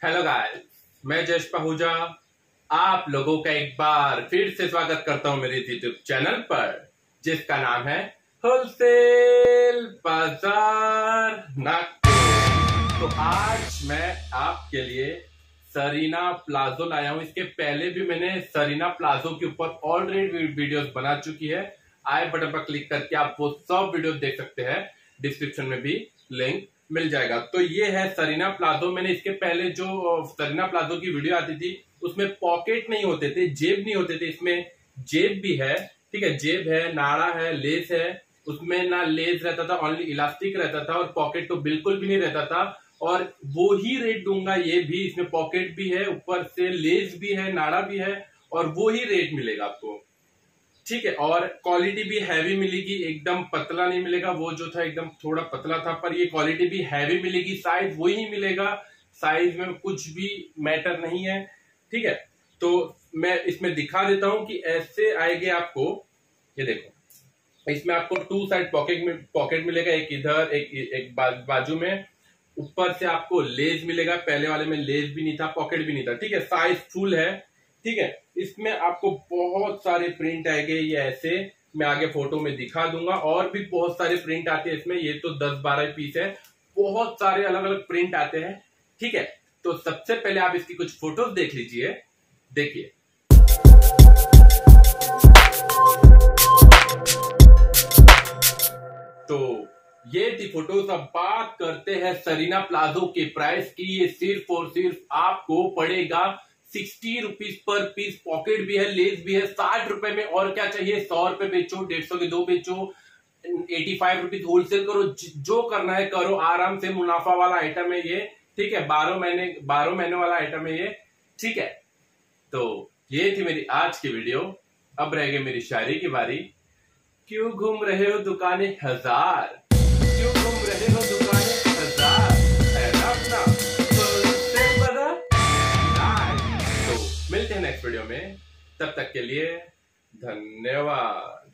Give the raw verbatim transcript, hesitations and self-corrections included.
Hello guys, मैं जश पहूजा आप लोगों का एक बार फिर से स्वागत करता हूं मेरे यूट्यूब चैनल पर, जिसका नाम है होलसेल बाजार नागपुर। तो आज मैं आपके लिए सरीना प्लाजो लाया हूं। इसके पहले भी मैंने सरीना प्लाजो के ऊपर ऑलरेडी वीडियोस बना चुकी है। आई बटन पर क्लिक करके आप वो सब वीडियो देख सकते हैं, डिस्क्रिप्शन में भी लिंक मिल जाएगा। तो ये है सरीना प्लाजो। मैंने इसके पहले जो सरीना प्लाजो की वीडियो आती थी उसमें पॉकेट नहीं होते थे, जेब नहीं होते थे। इसमें जेब भी है, ठीक है, जेब है, नाड़ा है, लेस है। उसमें ना लेस रहता था, ओनली इलास्टिक रहता था, और पॉकेट तो बिल्कुल भी नहीं रहता था। और वो ही रेट दूंगा ये भी। इसमें पॉकेट भी है, ऊपर से लेस भी है, नाड़ा भी है, और वो ही रेट मिलेगा आपको, ठीक है। और क्वालिटी भी हैवी मिलेगी, एकदम पतला नहीं मिलेगा। वो जो था एकदम थोड़ा पतला था, पर ये क्वालिटी भी हैवी मिलेगी। साइज वही मिलेगा, साइज में कुछ भी मैटर नहीं है, ठीक है। तो मैं इसमें दिखा देता हूं कि ऐसे आएंगे आपको। ये देखो, इसमें आपको टू साइड पॉकेट में पॉकेट मिलेगा, एक इधर एक एक बाजू में। ऊपर से आपको लेस मिलेगा, पहले वाले में लेस भी नहीं था, पॉकेट भी नहीं था, ठीक है। साइज फुल है, ठीक है। इसमें आपको बहुत सारे प्रिंट आएंगे, ये ऐसे मैं आगे फोटो में दिखा दूंगा। और भी बहुत सारे प्रिंट आते हैं इसमें। ये तो दस बारह पीस है, बहुत सारे अलग अलग प्रिंट आते हैं, ठीक है। तो सबसे पहले आप इसकी कुछ फोटोज देख लीजिए, देखिए। तो ये थी फोटोज। अब बात करते हैं सरीना प्लाजो के प्राइस की। ये सिर्फ और सिर्फ आपको पड़ेगा sixty rupees per piece. Pocket भी है, लेस भी है, साठ रुपए में। और क्या चाहिए? सौ रुपए बेचो, डेढ़ सौ के दो बेचो, एटी फाइव रुपीज होलसेल करो, जो करना है करो, आराम से। मुनाफा वाला आइटम है ये, ठीक है। बारह महीने बारह महीने वाला आइटम है ये, ठीक है। तो ये थी मेरी आज की वीडियो। अब रह गई मेरी शायरी की बारी। क्यों घूम रहे हो दुकानें हजार, क्यों घूम रहे हो दुकानें हजार, है ना अपना होलसेल बाजार। मिलते हैं नेक्स्ट वीडियो में, तब तक के लिए धन्यवाद।